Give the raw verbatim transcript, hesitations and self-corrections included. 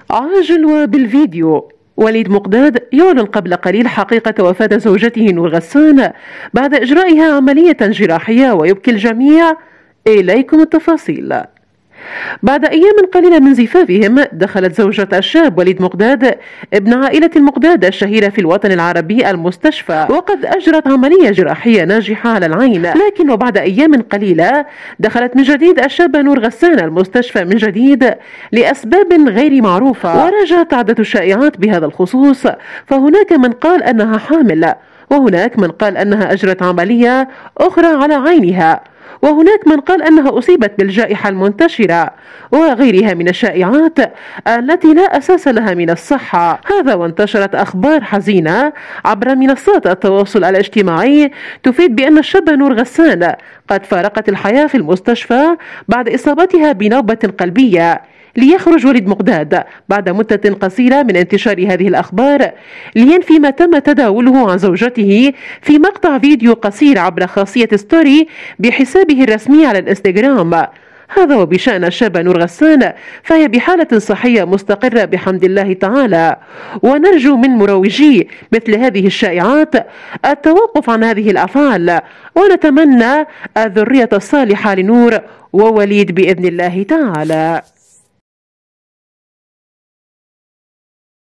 عاجل وبالفيديو. وليد مقداد يعلن قبل قليل حقيقة وفاة زوجته نور غسان بعد إجرائها عملية جراحية ويبكي الجميع. إليكم التفاصيل. بعد أيام قليلة من زفافهم دخلت زوجة الشاب وليد مقداد ابن عائلة المقداد الشهيرة في الوطن العربي المستشفى، وقد أجرت عملية جراحية ناجحة على العين. لكن وبعد أيام قليلة دخلت من جديد الشابة نور غسان المستشفى من جديد لأسباب غير معروفة، ورجعت عدة الشائعات بهذا الخصوص. فهناك من قال أنها حامل، وهناك من قال أنها أجرت عملية أخرى على عينها، وهناك من قال أنها أصيبت بالجائحة المنتشرة، وغيرها من الشائعات التي لا أساس لها من الصحة. هذا وانتشرت أخبار حزينة عبر منصات التواصل الاجتماعي تفيد بأن الشابة نور غسان قد فارقت الحياة في المستشفى بعد إصابتها بنوبة قلبية. ليخرج وليد مقداد بعد مدة قصيرة من انتشار هذه الأخبار لينفي ما تم تداوله عن زوجته في مقطع فيديو قصير عبر خاصية ستوري بحسابه الرسمي على الانستغرام. هذا وبشأن الشابة نور غسان فهي بحالة صحية مستقرة بحمد الله تعالى، ونرجو من مروجي مثل هذه الشائعات التوقف عن هذه الأفعال، ونتمنى الذرية الصالحة لنور ووليد بإذن الله تعالى.